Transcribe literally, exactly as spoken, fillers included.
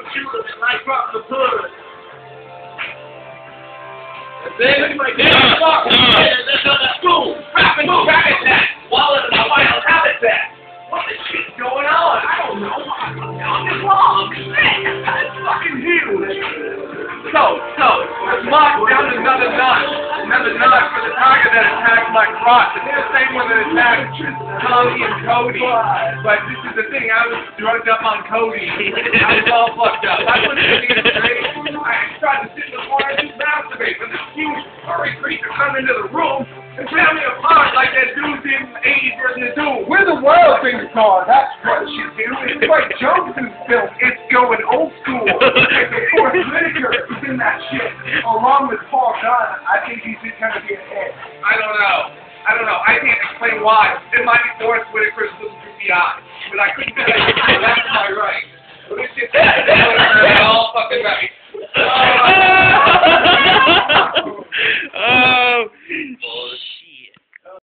shoot him and light up the hood. Then my damn fuck, there's another school, rapping habitat, wallet in my final habitat. What the shit's going on? I don't know. What's wrong? It's fucking huge. So, so, mark down another nut. Another nut for the tiger that attacked my crotch. It's the same one that attacked Tommy and Cody. But this is the thing, I was drugged up on Cody. I was all fucked up. I wasn't thinking straight. I tried to sit in the corner and just masturbate, but this huge furry creature come into the room and tear me apart like that dude did in eighties version of Doom. We're the world things are, that's what you do. It's like Joseph's film, it's going old school. Like the Forrest Whitaker is in that shit, along with Paul Gunn. I think he's just going to be a hit. I don't know. I don't know. I can't explain why. It might be Forrest Whitaker's little goofy eye, but I couldn't say that's my right. But it's just all fucking right. Oh.